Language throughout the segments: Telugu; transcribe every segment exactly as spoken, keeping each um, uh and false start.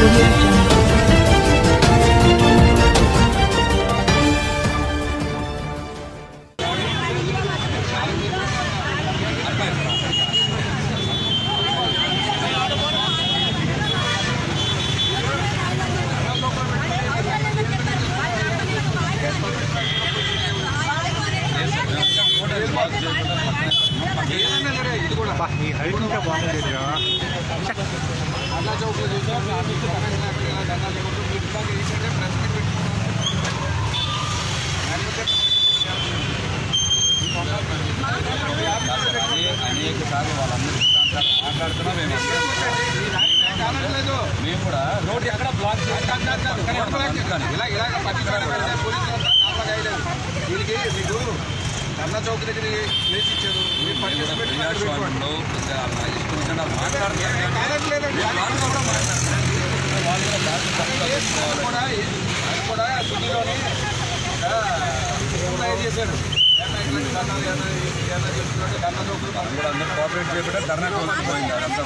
audio jungle. ఈ హైట్ ఇంకా బాగుంది అన్నా చౌక్లో చూసాం అనేక సార్లు వాళ్ళందరూ మాట్లాడుతున్నా మేము మేము కూడా రోడ్డు ఎక్కడ బ్లాక్ ఇలా ఇలాగ పది పోలీసులు దీనికి మీకు అన్నా చౌక్ దగ్గర ప్లేస్ ఇచ్చారు కూడా సిటీలోనే చేశాడు అందరూ కోఆపరేట్ చేయబట్టే ధర్నా పోయింది అదంతా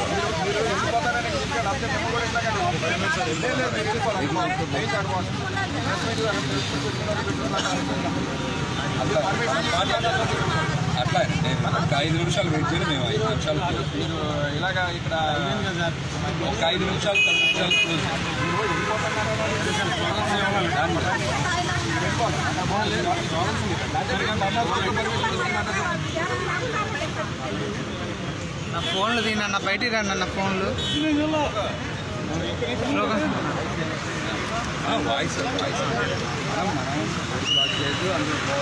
అట్లా ఒక ఐదు నిమిషాలు వెయిట్ చేయాలి మేము ఐదు నిమిషాలు మీరు ఇలాగా ఇక్కడ ఒక ఐదు నిమిషాలు పది నిమిషాలు నా ఫోన్లు తిన్నా నా బయటికి రండి అన్న ఫోన్లు వాయిస్ వాయిస్ మనం బ్లాక్ చేయొద్దు అందులో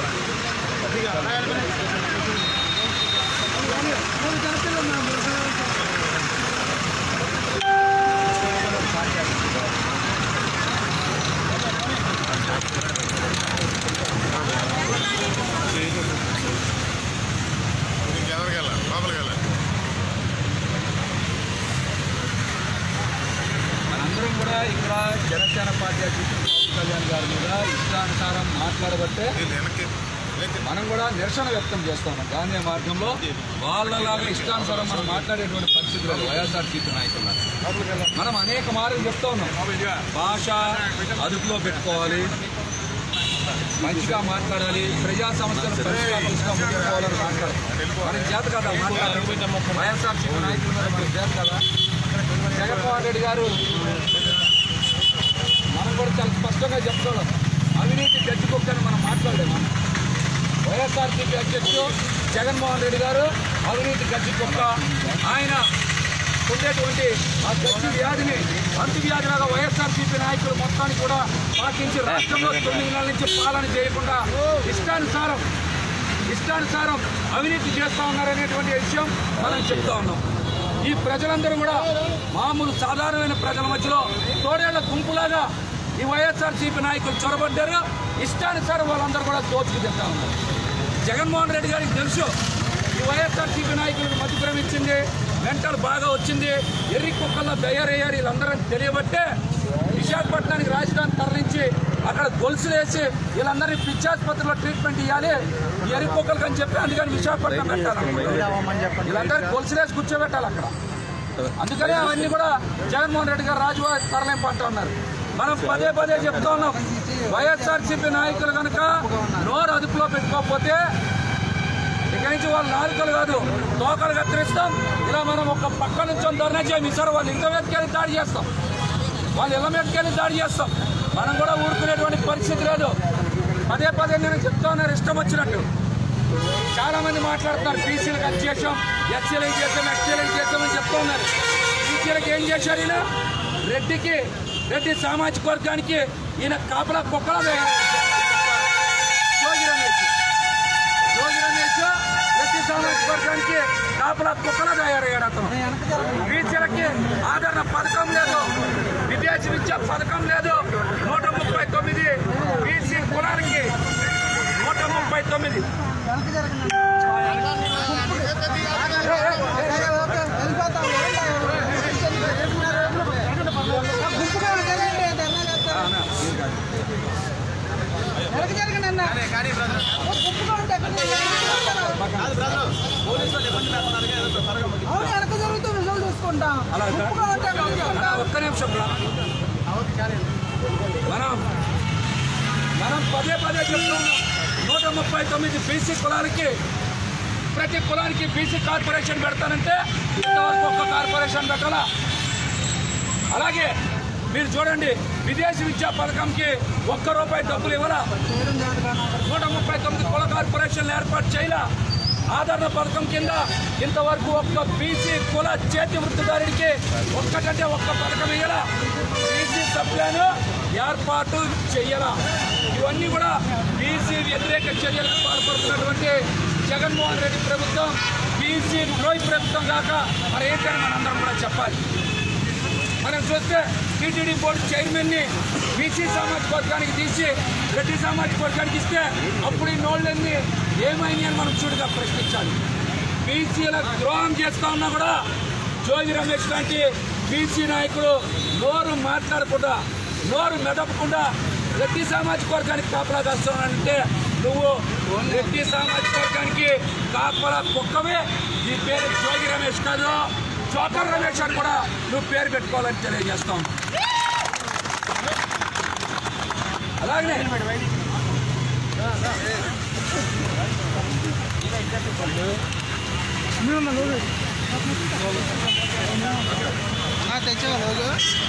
మనందరం కూడా ఇక్కడ జనసేన పార్టీ అధ్యక్షుడు పవన్ కళ్యాణ్ గారి మీద ఇష్టానుసారం మాట్లాడబట్టే మనం కూడా నిరసన వ్యక్తం చేస్తాము. గాంధీ మార్గంలో వాళ్ళలాగా ఇష్టానుసారం మనం మాట్లాడేటువంటి పరిస్థితి లేదు వైఎస్ఆర్సీపీ నాయకులు. మనం అనేక మార్గం చెప్తా ఉన్నాం, భాష అదుపులో పెట్టుకోవాలి, మంచిగా మాట్లాడాలి, ప్రజా సమస్యలు పరిష్కారాలని మాట్లాడాలి. మనకి చేత కదా మాట్లాడాలి, వైఎస్ఆర్సీపీ నాయకుల మీద మనకి చేత కదా. జగన్మోహన్ రెడ్డి గారు మనం కూడా చాలా స్పష్టంగా చెప్తున్నాం, అవినీతి గచ్చికొక్కని మనం మాట్లాడలేము. వైఎస్ఆర్సీపీ అధ్యక్షుడు జగన్మోహన్ రెడ్డి గారు అవినీతి గచ్చికొక్క, ఆయన ఉండేటువంటి ఆ గచ్చి వ్యాధిని అంటువ్యాధిలాగా వైఎస్ఆర్సీపీ నాయకులు మొత్తాన్ని కూడా పాటించి రాష్ట్రంలో తొమ్మిది నెలల నుంచి పాలన చేయకుండా ఇష్టానుసారం ఇష్టానుసారం అవినీతి చేస్తూ ఉన్నారనేటువంటి విషయం మనం చెప్తా ఉన్నాం. ఈ ప్రజలందరూ కూడా మామూలు సాధారణమైన ప్రజల మధ్యలో తోడేళ్ల గుంపులాగా ఈ వైఎస్ఆర్సీపీ నాయకులు చొరబడ్డారు. ఇష్టానుసారం వాళ్ళందరూ కూడా దోచుకు తింటా ఉన్నారు. జగన్మోహన్ రెడ్డి గారికి తెలుసు ఈ వైఎస్ఆర్సీపీ నాయకులకు మధ్యపురం ఇచ్చింది, మెంటల్ బాగా వచ్చింది, ఎర్రి కుక్కల్లో తయారయ్యారు వీళ్ళందరూ తెలియబట్టే విశాఖపట్నానికి రాజధాని తరలించి అక్కడ గొలుసులు వేసి వీళ్ళందరినీ పిచ్చాసుపత్రిలో ట్రీట్మెంట్ ఇవ్వాలి ఈ ఎర్రి కుక్కలకు అని చెప్పి అందుకని విశాఖపట్నం పెట్టాలి. వీళ్ళందరూ గొలుసులు వేసి కూర్చోబెట్టాలి అక్కడ. అందుకని అవన్నీ కూడా జగన్మోహన్ రెడ్డి గారు రాజువారి తరలింపు అంటూ ఉన్నారు. మనం పదే పదే చెప్తా ఉన్నాం, వైఎస్ఆర్సీపీ నాయకులు కనుక నోరు అదుపులో పెట్టుకోకపోతే ఇక్కడి నుంచి వాళ్ళు నాలుకలు కాదు తోకలు కత్తిరిస్తాం. ఇలా మనం ఒక పక్క నుంచి ధర్నా చేయమి సార్, వాళ్ళు ఇంత మీదకెళ్ళి దాడి చేస్తాం, వాళ్ళు ఇళ్ళ మీదకెళ్ళి దాడి చేస్తాం. మనం కూడా ఊరుకునేటువంటి పరిస్థితి లేదు. పదే పదే నేను చెప్తా ఉన్నారు ఇష్టం వచ్చినట్టు. చాలా మంది మాట్లాడుతున్నారు బీసీలకు అది చేసాం, ఎస్సీలకు చేసాం, ఎస్టీలకు చేసామని చెప్తా ఉన్నారు. బీసీలకు ఏం చేశారు ఈయన? రెడ్డికి రెడ్డి సామాజిక వర్గానికి ఈయన కాపలా కుక్కలా జోగి రమేష్ జోగి రమేష్ రెడ్డి సామాజిక వర్గానికి కాపలా కుక్కలా తయారయ్యాడు. అతను బీసీలకి ఆదరణ పథకం లేదు, విదేశీ విద్య పథకం లేదు. నూట ముప్పై తొమ్మిది బీసీ కులానికి నూట ముప్పై తొమ్మిది ఒక్క నిమిషం మనం మనం పదే పదే చెప్తున్నాం, నూట ముప్పై తొమ్మిది బీసీ కులాలకి ప్రతి కులానికి బీసీ కార్పొరేషన్ పెడతానంటే ఇంతవరకు ఒక్క కార్పొరేషన్ పెట్టాలా. అలాగే మీరు చూడండి, విదేశీ విద్యా పథకంకి ఒక్క రూపాయి డబ్బులు ఇవ్వాలా. నూట ముప్పై తొమ్మిది కుల కార్పొరేషన్లు ఏర్పాటు చేయాల. ఆదరణ పథకం కింద ఇంతవరకు ఒక్క బీసీ కుల చేతి వృత్తిదారుడికి ఒక్కటంటే ఒక్క పథకం ఇవ్వాల. బీసీ సభ్యులను ఏర్పాటు చేయాల. ఇవన్నీ కూడా బీసీ వ్యతిరేక చర్యలకు పాల్పడుతున్నటువంటి జగన్మోహన్ రెడ్డి ప్రభుత్వం బీసీ ద్రోహి ప్రభుత్వం కాక మరి ఏంటని మనందరం కూడా చెప్పాలి. మనం చూస్తే టీటీడీ బోర్డు చైర్మన్ని బీసీ సామాజిక వర్గానికి తీసి రెడ్డి సామాజిక వర్గానికి ఇస్తే అప్పుడు ఈ నోళ్ళన్నీ ఏమైంది అని మనం చూడగా ప్రశ్నించాలి. బీసీల ద్రోహం చేస్తా ఉన్నా కూడా జోగి రమేష్ లాంటి బీసీ నాయకుడు నోరు మాట్లాడకుండా, నోరు మెదపకుండా రెడ్డి సామాజిక వర్గానికి కాపలా కాస్తున్నానంటే నువ్వు రెడ్డి సామాజిక వర్గానికి కాపలా కుక్కవే. ఈ పేరు జోగి రమేష్ కాదు, జోకర్ రమేష్ అని కూడా నువ్వు పేరు పెట్టుకోవాలని తెలియజేస్తాం. అలాగనే తెచ్చేవాళ్ళు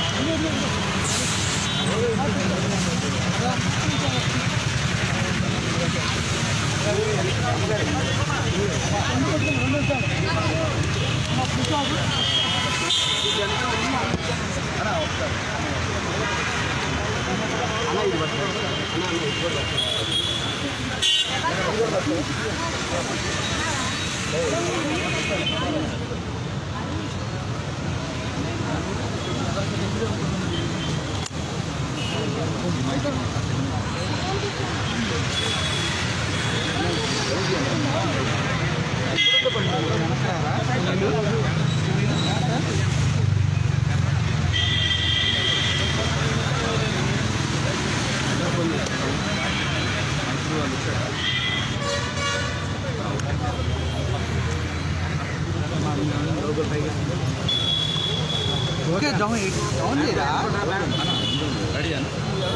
ఓకే డౌన్ డౌన్ చేయరా రెడీ అన్న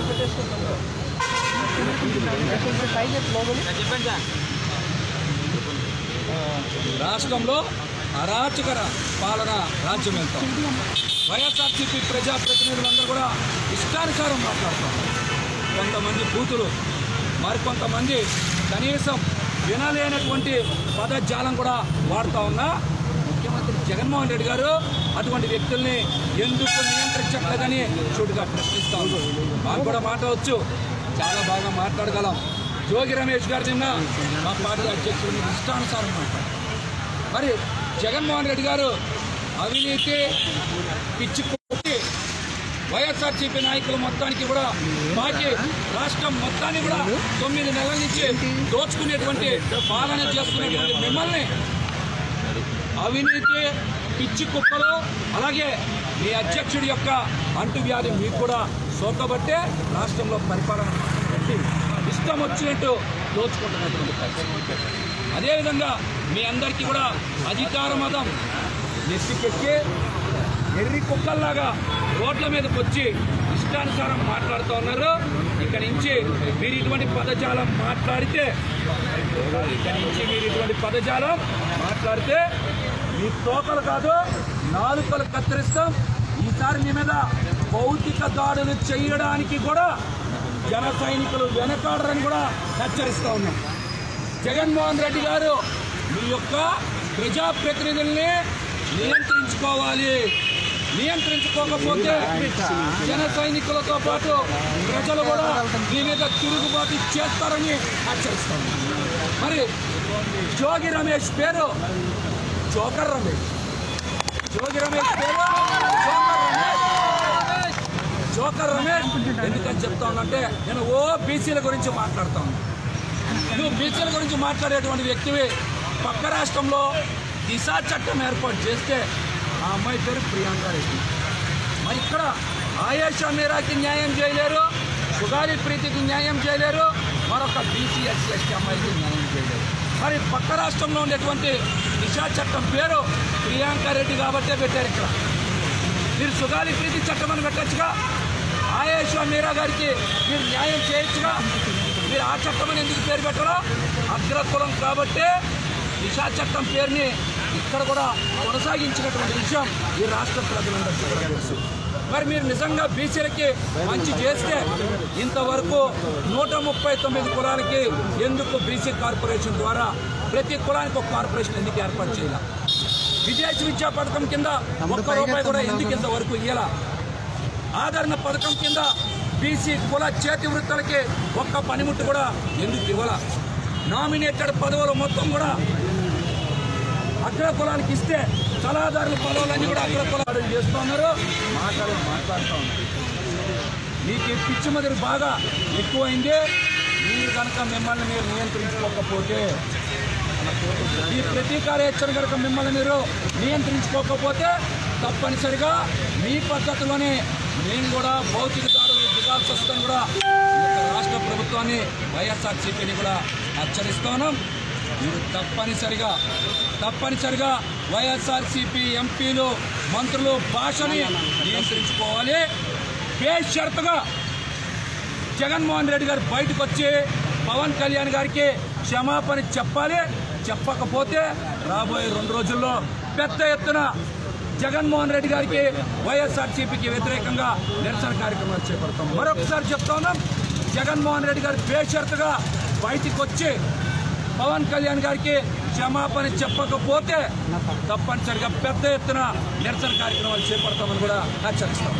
రాష్ట్రంలో అరాచక పాలన రాజ్యం వెళ్తాం. వైఎస్ఆర్సీపీ ప్రజాప్రతినిధులందరూ కూడా ఇష్టానుసారం మాట్లాడతాం. కొంతమంది బూతులు, మరికొంతమంది కనీసం వినలేనటువంటి పదజాలం కూడా వాడుతూ ఉన్నా ముఖ్యమంత్రి జగన్మోహన్ రెడ్డి గారు అటువంటి వ్యక్తుల్ని ఎందుకు నియంత్రించట్లేదని చూడుగా ప్రశ్నిస్తా ఉన్నాం. మాకు కూడా మాట్లాడవచ్చు, చాలా బాగా మాట్లాడగలం. జోగి రమేష్ గారు నిన్న మా పార్టీ అధ్యక్షుడిని ఇష్టానుసారం మాట్లాడారు. మరి జగన్మోహన్ రెడ్డి గారు అవినీతి పిచ్చి కొట్టి వైఎస్ఆర్సీపీ నాయకులు మొత్తానికి కూడా మాకి రాష్ట్రం మొత్తాన్ని కూడా తొమ్మిది నెలల నుంచి దోచుకునేటువంటి పాలన చేస్తున్నటువంటి మిమ్మల్ని అవినీతి పిచ్చి కుక్కలు, అలాగే మీ అధ్యక్షుడి యొక్క అంటువ్యాధి మీకు కూడా సోకబట్టే రాష్ట్రంలో పరిపాలన పెట్టి ఇష్టం వచ్చినట్టు దోచుకుంటున్నటువంటి పరిస్థితి. అదేవిధంగా మీ అందరికీ కూడా అధికార మతం నెత్తికెక్కి ఎర్రి కుక్కల్లాగా రోడ్ల మీదకి వచ్చి ఇష్టానుసారం మాట్లాడుతూ ఉన్నారు. ఇక్కడి నుంచి మీరు ఇటువంటి పదజాలం మాట్లాడితే ఇక్కడి నుంచి మీరు ఇటువంటి పదజాలం మాట్లాడితే మీ తోకలు కాదు నాలుకలు కత్తిరిస్తాం. ఈసారి మీ మీద భౌతిక దాడులు చేయడానికి కూడా జన సైనికులు వెనకాడరని కూడా హెచ్చరిస్తూ ఉన్నాం. జగన్మోహన్ రెడ్డి గారు మీ యొక్క ప్రజాప్రతినిధుల్ని నియంత్రించుకోవాలి. నియంత్రించుకోకపోతే జన సైనికులతో పాటు ప్రజలు కూడా మీ మీద తిరుగుబాటు చేస్తారని హెచ్చరిస్తాం. మరి జోగి రమేష్ పేరు జోకర్ రమేష్, జోగి రమేష్ పేరు జోకర్ రమేష్. జోకర్ రమేష్ ఎందుకని చెప్తా ఉన్నంటే నేను ఓ బీసీల గురించి మాట్లాడుతా ఉన్నా. నువ్వు బీసీల గురించి మాట్లాడేటువంటి వ్యక్తివి. పక్క రాష్ట్రంలో దిశా చట్టం ఏర్పాటు చేస్తే ఆ అమ్మాయి పేరు ప్రియాంక రెడ్డి. మరి ఇక్కడ ఆయేషా మీరాకి న్యాయం చేయలేరు, సుగాలి ప్రీతికి న్యాయం చేయలేరు, మరొక బీసీ ఎస్సీ ఎస్టీ అమ్మాయికి న్యాయం చేయలేరు. మరి పక్క రాష్ట్రంలో ఉండేటువంటి దిశా చట్టం పేరు ప్రియాంక రెడ్డి కాబట్టే పెట్టారు. ఇక్కడ మీరు సుగాలి ప్రీతి చట్టం అని పెట్టచ్చుగా. ఆయేషా మీరా గారికి మీరు న్యాయం చేయొచ్చుగా. మీరు ఆ చట్టం ఎందుకు పేరు పెట్టరా? అగ్రకులం కాబట్టి దిశా చట్టం పేరుని ఇక్కడ కూడా కొనసాగించినటువంటి విషయం ఈ రాష్ట్ర ప్రజలందరికీ కూడా తెలుసు. మరి మీరు నిజంగా బీసీలకి మంచి చేస్తే ఇంతవరకు నూట ముప్పై తొమ్మిది కులాలకి ఎందుకు బీసీ కార్పొరేషన్ ద్వారా ప్రతి కులానికి ఒక కార్పొరేషన్ ఎందుకు ఏర్పాటు చేయాల? విదేశీ విద్యా పథకం కింద ఒక్క రూపాయి కూడా ఎందుకు ఇంతవరకు ఇయ్యాల? ఆదరణ పథకం కింద బీసీ కుల చేతి వృత్తులకి ఒక్క పనిముట్టు కూడా ఎందుకు ఇవ్వాల? నామినేటెడ్ పదవులు మొత్తం కూడా అగ్ర కులానికి ఇస్తే సలహాదారుల పదవులన్నీ కూడా అగ్ర కులాలు చేస్తున్నారు. మాటలు మాట్లాడుతూ ఉన్నారు. మీకు ఈ పిచ్చి మదిరి బాగా ఎక్కువైంది. మీరు కనుక మిమ్మల్ని మీరు నియంత్రించుకోకపోతే, ఈ ప్రతీకార హెచ్చరిక కనుక మిమ్మల్ని మీరు నియంత్రించుకోకపోతే తప్పనిసరిగా మీ పద్ధతిలోనే మేము కూడా భౌతిక దాడులు దిగాల్సి వస్తాం. కూడా రాష్ట్ర ప్రభుత్వాన్ని వైఎస్ఆర్సీపీని కూడా హెచ్చరిస్తున్నాం. మీరు తప్పనిసరిగా తప్పనిసరిగా వైఎస్ఆర్సీపీ ఎంపీలు మంత్రులు భాషని నియంత్రించుకోవాలి. బేషరతుగా జగన్మోహన్ రెడ్డి గారు బయటకు వచ్చి పవన్ కళ్యాణ్ గారికి క్షమాపణ చెప్పాలి. చెప్పకపోతే రాబోయే రెండు రోజుల్లో పెద్ద ఎత్తున జగన్మోహన్ రెడ్డి గారికి వైఎస్ఆర్సీపీకి వ్యతిరేకంగా నిరసన కార్యక్రమాలు చేపడతాం. మరొకసారి చెప్తా ఉన్నాం, జగన్మోహన్ రెడ్డి గారు బేషరతుగా బయటికి వచ్చి పవన్ కళ్యాణ్ గారికి క్షమాపణ చెప్పకపోతే తప్పనిసరిగా పెద్ద ఎత్తున నిరసన కార్యక్రమాలు చేపడతామని కూడా హెచ్చరిస్తాం.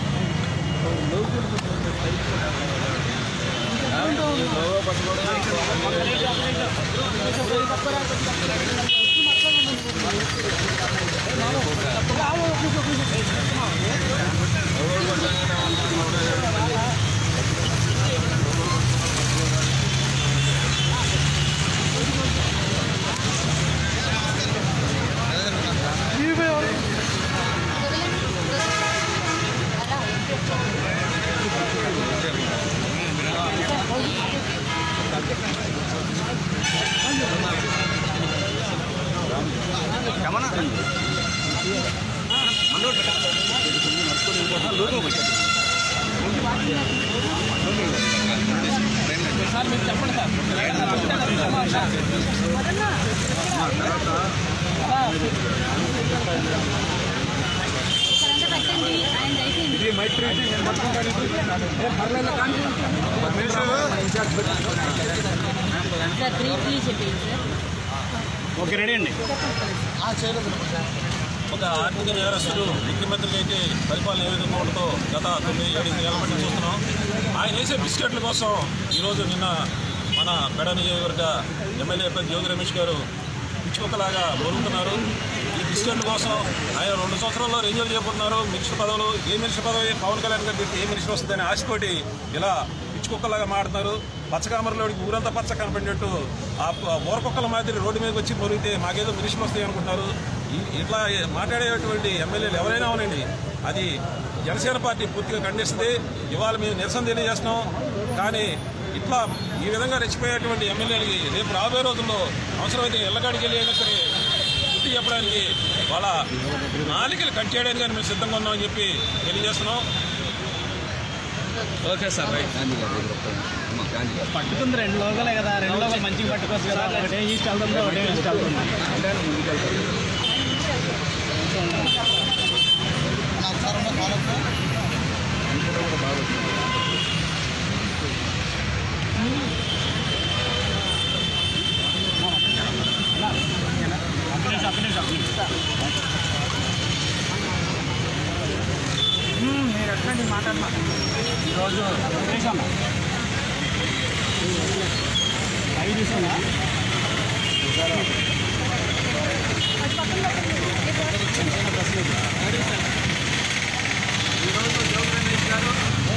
సార్ మీరు చెప్పండి సార్. ఇది మైత్రి ఓకే రెడీ అండి. ఒక ఆర్థిక నేరస్తుడు ముఖ్యమంత్రికి అయితే పరిపాలన ఏ విధంగా ఉండదో గత తొమ్మిది ఏడు నెలల బట్టి చూస్తున్నాం. ఆయన వేసే బిస్కెట్ల కోసం ఈరోజు నిన్న మన పెడ నియోజకవర్గ ఎమ్మెల్యే అభ్యర్థి జ్యోతి రమేష్ గారు పిచ్చుకొక్కలాగా బోలుతున్నారు. ఈ బిస్కెట్ల కోసం ఆయన రెండు సంవత్సరాల్లో రెన్యూల్ చేయబోతున్నారు. మినిస్టర్ పదవులు ఏ మినిస్టర్ పదవి పవన్ కళ్యాణ్ గారు ఏ మినిస్టర్ వస్తుందని ఆశతోటి ఇలా పిచ్చుకొక్కలాగా మాడుతున్నారు. పచ్చకామరలోకి ఊరంతా పచ్చ కనపడినట్టు ఆ ఊరకొక్కల మాదిరి రోడ్డు మీదకి వచ్చి మొరిగితే మాకేదో మినిస్టర్ వస్తాయి అనుకుంటున్నారు. ఇట్లా మాట్లాడేటువంటి ఎమ్మెల్యేలు ఎవరైనా అవునండి, అది జనసేన పార్టీ పూర్తిగా ఖండిస్తుంది. ఇవాళ మేము నిరసన తెలియజేస్తున్నాం. కానీ ఇట్లా ఈ విధంగా రెచ్చిపోయేటువంటి ఎమ్మెల్యేలకి రేపు రాబోయే రోజుల్లో అవసరమైతే ఎల్లకాడికి వెళ్ళి అయినా సరే గుర్తు చెప్పడానికి వాళ్ళ నాలికలు కట్ చేయడానికి కానీ మేము సిద్ధంగా ఉన్నామని చెప్పి తెలియజేస్తున్నాం. Okay sir right. పట్టుకుంది రెండు లోగలే కదా, రెండు లోగలు మంచిగా పట్టుకోవచ్చు కదా. ఒకటే ఈస్ట్ వెళ్తుంది, ఒకటే ఈస్ట్ వెళ్తుంది. మీరు ఎట్లండి మాట్లాడమా ఈరోజు ఐదు తీసుకున్నా ఈరోజు జ్యోతి రమేష్ గారు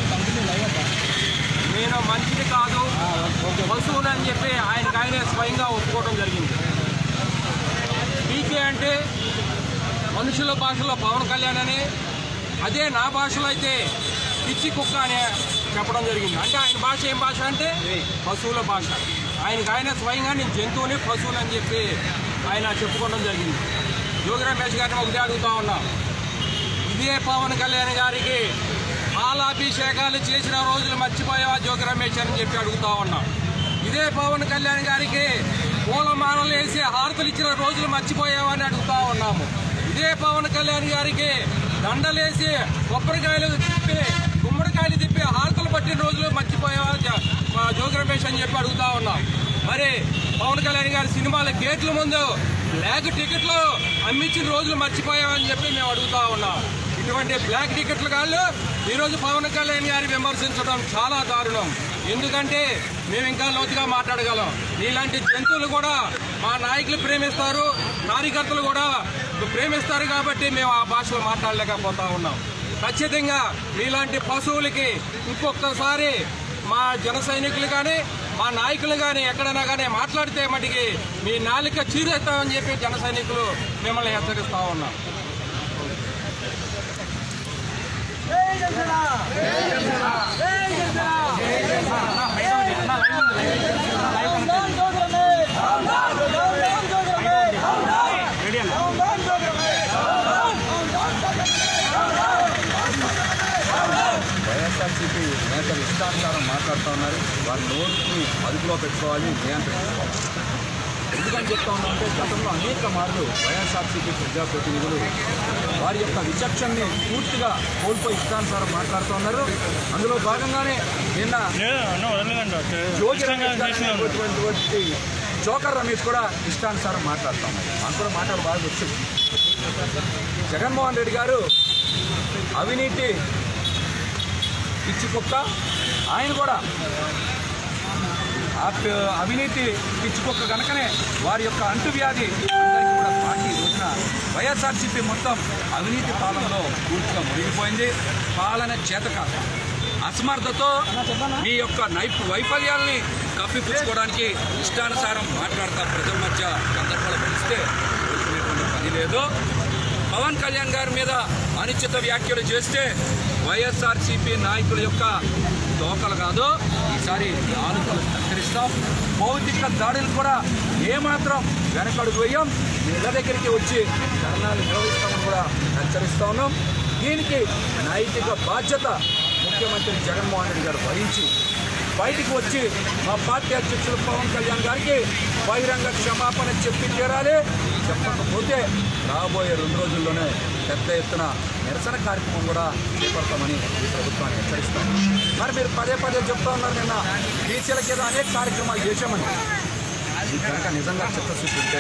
నేను మంచిది కాదు పశువులు అని చెప్పి ఆయనకు ఆయనే స్వయంగా ఒప్పుకోవడం జరిగింది. పీకే అంటే మనుషుల భాషలో పవన్ కళ్యాణ్ అని, అదే నా భాషలో అయితే పిచ్చి కుక్క అని చెప్పడం జరిగింది. అంటే ఆయన భాష ఏం భాష అంటే పశువుల భాష. ఆయనకు ఆయన స్వయంగా నేను జంతువుని పశువులు అని చెప్పి ఆయన చెప్పుకోవడం జరిగింది. యోగి రమేష్ గారిని ఒకటే అడుగుతా ఉన్నా, ఇదే పవన్ కళ్యాణ్ గారికి పాల పాలాభిషేకాలు చేసిన రోజులు మర్చిపోయావా జోగి రమేష్ అని చెప్పి అడుగుతా ఉన్నాం. ఇదే పవన్ కళ్యాణ్ గారికి పూలమాలలు వేసి హారతలు ఇచ్చిన రోజులు మర్చిపోయావా అని అడుగుతా ఉన్నాము. ఇదే పవన్ కళ్యాణ్ గారికి దండలేసి కొబ్బరికాయలు తిప్పి గుమ్మడికాయలు తిప్పి హారతలు పట్టిన రోజులు మర్చిపోయావా జోగి రమేష్ అని చెప్పి అడుగుతా ఉన్నాం. మరి పవన్ కళ్యాణ్ గారి సినిమాల గేట్ల ముందు బ్లాక్ టికెట్లు అమ్మించిన రోజులు మర్చిపోయామని చెప్పి మేము అడుగుతా ఉన్నాం. ఇటువంటి బ్లాక్ టికెట్లు కాళ్ళు ఈరోజు పవన్ కళ్యాణ్ గారిని విమర్శించడం చాలా దారుణం. ఎందుకంటే మేము ఇంకా లోతుగా మాట్లాడగలం. ఇలాంటి జంతువులు కూడా మా నాయకులు ప్రేమిస్తారు, కార్యకర్తలు కూడా ప్రేమిస్తారు కాబట్టి మేము ఆ భాషలో మాట్లాడలేకపోతా ఉన్నాం. ఖచ్చితంగా మీలాంటి పశువులకి ఇంకొకసారి మా జన సైనికులు కానీ మా నాయకులు కానీ ఎక్కడైనా కానీ మాట్లాడితే మటుకి మీ నాలిక చీరేస్తామని చెప్పి జన సైనికులు మిమ్మల్ని హెచ్చరిస్తా ఉన్నాం. వైఎస్ఆర్సీపీ నేతలు ఇష్టానుసారం మాట్లాడుతూ ఉన్నారు. వారి నోటిని అదుపులో పెట్టుకోవాలి, నియంత్రించుకోవాలి. ఎందుకని చెప్తా ఉన్నామంటే గతంలో అనేక మార్లు వైఎస్ఆర్సీపీ ప్రజాప్రతినిధులు వారి యొక్క విచక్షణని పూర్తిగా కోల్పోయి ఇష్టానుసారం మాట్లాడుతూ ఉన్నారు. అందులో భాగంగానే నిన్న జోగి జోకర్ రమేష్ కూడా ఇష్టానుసారం మాట్లాడుతూ ఉన్నారు. మాకు కూడా మాట్లాడు బాగా వచ్చింది. జగన్మోహన్ రెడ్డి గారు అవినీతి పిచ్చి కుక్క, ఆయన కూడా అవినీతి పిచ్చి కుక్క కనుకనే వారి యొక్క అంటువ్యాధి అందరికీ కూడా పార్టీ రోజున వైఎస్ఆర్సీపీ మొత్తం అవినీతి పాలనలో పూర్తిగా మునిగిపోయింది. పాలన చేతకాక అసమర్థతో మీ యొక్క నైపు వైఫల్యాల్ని కప్పిపుచ్చుకోవడానికి ఇష్టానుసారం మాట్లాడతారు. ప్రజల మధ్య సందర్భాలు పరిస్తే పని లేదు. పవన్ కళ్యాణ్ గారి మీద అనుచిత వ్యాఖ్యలు చేస్తే వైఎస్ఆర్సీపీ నాయకుల యొక్క తోకలు కాదు, ఈసారి నాలుకలు కత్తిరిస్తాం. భౌతిక దాడులు కూడా ఏమాత్రం వెనకడుగు వేయం. ఇళ్ల దగ్గరికి వచ్చి ధర్నాలు నిర్వహిస్తామని కూడా హెచ్చరిస్తా ఉన్నాం. దీనికి నైతిక బాధ్యత ముఖ్యమంత్రి జగన్మోహన్ రెడ్డి గారు వహించి బయటికి వచ్చి మా పార్టీ అధ్యక్షులు పవన్ కళ్యాణ్ గారికి బహిరంగ క్షమాపణ చెప్పి తీరాలి. చెప్పకపోతే రాబోయే రెండు రోజుల్లోనే పెద్ద ఎత్తున నిరసన కార్యక్రమం కూడా చేపడతామని ఈ ప్రభుత్వాన్ని హెచ్చరిస్తాం. మరి మీరు పదే పదే చెప్తా ఉన్నారు, నిన్న బీసీలకి ఏదో అనేక కార్యక్రమాలు చేశామని. ఇది కనుక నిజంగా చిత్తశుద్ధి ఉంటే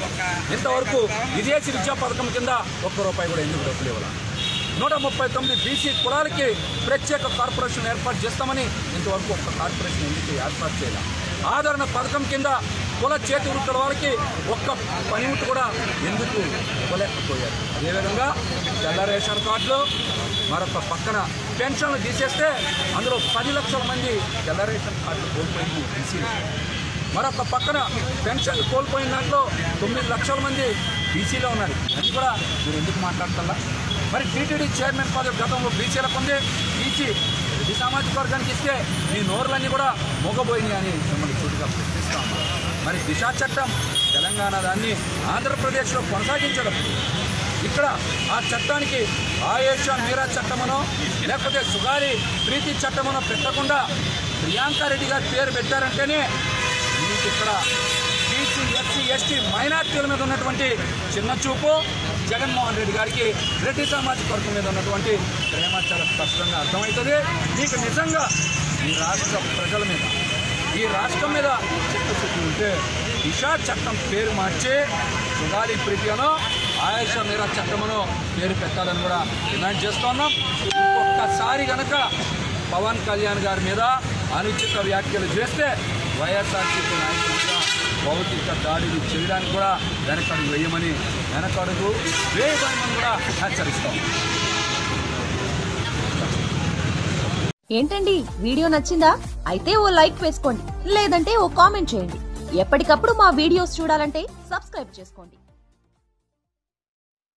ఇంతవరకు విదేశీ విద్యా పథకం కింద ఒక్క రూపాయి కూడా ఎందుకు డబ్బులు ఇవ్వాలి? నూట ముప్పై తొమ్మిది బీసీ కులాలకి ప్రత్యేక కార్పొరేషన్ ఏర్పాటు చేస్తామని ఇంతవరకు ఒక్క కార్పొరేషన్ ఎందుకు ఏర్పాటు చేయాలి? ఆదరణ పథకం కింద కుల చేతి వృత్తుల వాళ్ళకి ఒక్క పనిముట్టు కూడా ఎందుకు ఇవ్వలేకపోయారు? అదేవిధంగా తెల్ల రేషన్ కార్డులు, మరొక పక్కన పెన్షన్లు తీసేస్తే అందులో పది లక్షల మంది తెల్ల రేషన్ కార్డులు కోల్పోయింది బీసీలు. మరొక పక్కన పెన్షన్ కోల్పోయిన దాంట్లో తొమ్మిది లక్షల మంది బీసీలో ఉన్నారు. అది కూడా మీరు ఎందుకు మాట్లాడతారా? మరి టీటీడీ చైర్మన్ పదవి గతంలో బీసీలకు ఉంది, బీసీ రెడ్డి సామాజిక వర్గానికి ఇస్తే మీ నోర్లన్నీ కూడా మోగబోయినాయి అని మిమ్మల్ని చూటుగా ప్రశ్నిస్తాము. మరి దిశా చట్టం తెలంగాణ దాన్ని ఆంధ్రప్రదేశ్లో కొనసాగించడం, ఇక్కడ ఆ చట్టానికి ఆయేషా మీరా చట్టమనో లేకపోతే సుగారి ప్రీతి చట్టమనో పెట్టకుండా ప్రియాంక రెడ్డి గారి పేరు పెట్టారంటేనే మీకు ఇక్కడ బీసీ ఎస్సీ ఎస్టీ మైనార్టీల మీద ఉన్నటువంటి చిన్న చూపు, జగన్మోహన్ రెడ్డి గారికి రెడ్డి సామాజిక వర్గం మీద ఉన్నటువంటి ప్రేమ చాలా స్పష్టంగా అర్థమవుతుంది. మీకు నిజంగా ఈ రాష్ట్ర ప్రజల మీద, ఈ రాష్ట్రం మీద చిత్తశుద్ధి ఉంటే దిశా చట్టం పేరు మార్చి సుగాలి ప్రీతి అనో ఆయేషా మీరా చట్టమనో పేరు పెట్టాలని కూడా డిమాండ్ చేస్తూ ఉన్నాం. ఒక్కసారి కనుక పవన్ కళ్యాణ్ గారి మీద అనుచిత వ్యాఖ్యలు చేస్తే వైఎస్ఆర్సీపీ నాయకులుగా భౌతిక దాడులు చేయడానికి కూడా వెనకడుగు వేయమని వెనకడుగు వేయమని కూడా హెచ్చరిస్తాం. ఏంటండి వీడియో నచ్చిందా? అయితే ఓ లైక్ వేసుకోండి, లేదంటే ఓ కామెంట్ చేయండి. ఎప్పటికప్పుడు మా వీడియోస్ చూడాలంటే సబ్స్క్రైబ్ చేసుకోండి.